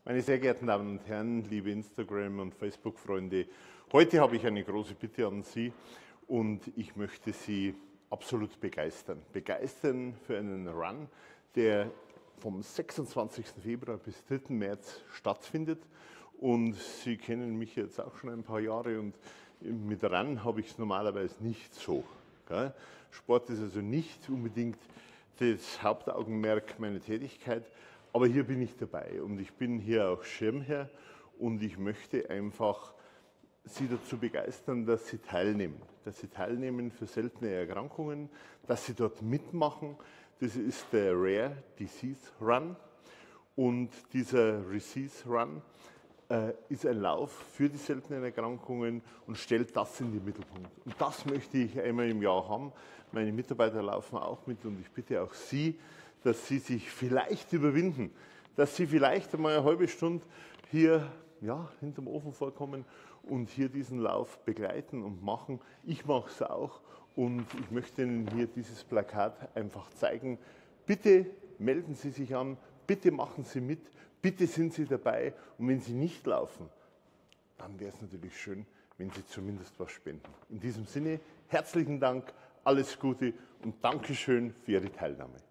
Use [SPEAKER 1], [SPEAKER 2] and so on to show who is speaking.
[SPEAKER 1] Meine sehr geehrten Damen und Herren, liebe Instagram- und Facebook-Freunde, heute habe ich eine große Bitte an Sie und ich möchte Sie absolut begeistern. Begeistern für einen Run, der vom 26. Februar bis 3. März stattfindet. Und Sie kennen mich jetzt auch schon ein paar Jahre und mit Run habe ich es normalerweise nicht so. Gell? Sport ist also nicht unbedingt das Hauptaugenmerk meiner Tätigkeit, aber hier bin ich dabei und ich bin hier auch Schirmherr und ich möchte einfach Sie dazu begeistern, dass Sie teilnehmen für seltene Erkrankungen, dass Sie dort mitmachen. Das ist der Rare Disease Run und dieser Disease Run ist ein Lauf für die seltenen Erkrankungen und stellt das in den Mittelpunkt. Und das möchte ich einmal im Jahr haben. Meine Mitarbeiter laufen auch mit und ich bitte auch Sie, dass Sie sich vielleicht überwinden, dass Sie vielleicht einmal eine halbe Stunde hier hinterm Ofen vorkommen und hier diesen Lauf begleiten und machen. Ich mache es auch und ich möchte Ihnen hier dieses Plakat einfach zeigen. Bitte melden Sie sich an, bitte machen Sie mit, bitte sind Sie dabei und wenn Sie nicht laufen, dann wäre es natürlich schön, wenn Sie zumindest was spenden. In diesem Sinne, herzlichen Dank, alles Gute und Dankeschön für Ihre Teilnahme.